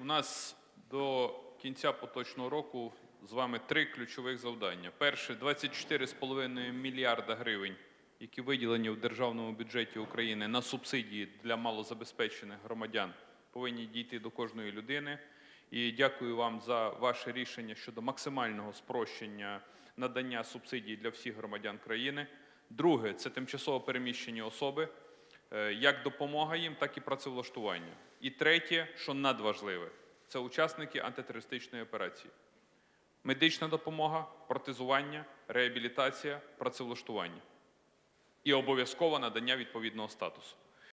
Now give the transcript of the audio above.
У нас до кінця поточного року з вами 3 ключових завдання. Перше – 24,5 мільярда гривень, які виділені в Державному бюджеті України на субсидії для малозабезпечених громадян, повинні дійти до кожної людини. І дякую вам за ваше рішення щодо максимального спрощення надання субсидій для всіх громадян країни. Друге – це тимчасово переміщені особи, як допомога їм, так і працевлаштування. І третє, що надважливе, це учасники антитерористичної операції. Медична допомога, протезування, реабілітація, працевлаштування. І обов'язково надання відповідного статусу.